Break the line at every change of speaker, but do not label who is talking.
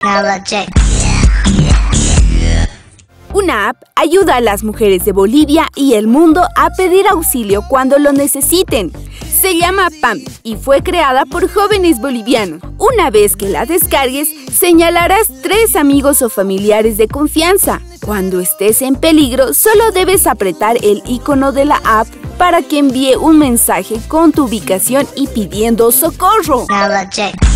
Una app ayuda a las mujeres de Bolivia y el mundo a pedir auxilio cuando lo necesiten. Se llama PAM y fue creada por jóvenes bolivianos. Una vez que la descargues, señalarás 3 amigos o familiares de confianza. Cuando estés en peligro, solo debes apretar el icono de la app para que envíe un mensaje con tu ubicación y pidiendo socorro.